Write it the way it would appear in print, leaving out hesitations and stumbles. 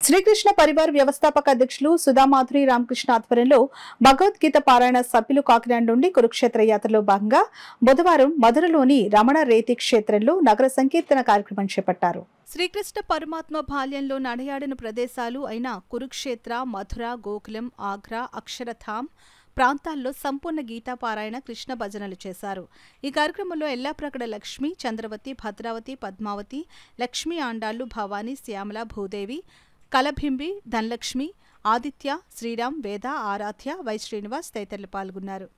శ్రీకృష్ణ పరివార్ వ్యవస్థాపక అధ్యక్షులు సుధామాధురి రామకృష్ణ ఆధ్వర్యంలో భగవద్గీత పారాయణ సభ్యులు కాకినాడ నుండి కురుక్షేత్ర యాత్రలో భాగంగా బుధవారం మధురలోని రమణ రేతి క్షేత్రంలో నగర సంకీర్తన కార్యక్రమం చేపట్టారు. శ్రీకృష్ణ పరమాత్మ బాల్యంలో నడయాడిన ప్రదేశాలు అయిన కురుక్షేత్ర, మధుర, గోకులం, ఆగ్రా, అక్షరధామ్ ప్రాంతాల్లో సంపూర్ణ గీతాపారాయణ, కృష్ణ భజనలు చేశారు. ఈ కార్యక్రమంలో ఎల్లాప్రగడ లక్ష్మి, చంద్రవతి, భద్రావతి, పద్మావతి, లక్ష్మీ ఆండాళ్లు, భవానీ, శ్యామల, భూదేవి, కలభింబి, ధనలక్ష్మి, ఆదిత్య, శ్రీరామ్, వేద, ఆరాధ్య, వై శ్రీనివాస్ తదితరులు పాల్గొన్నారు.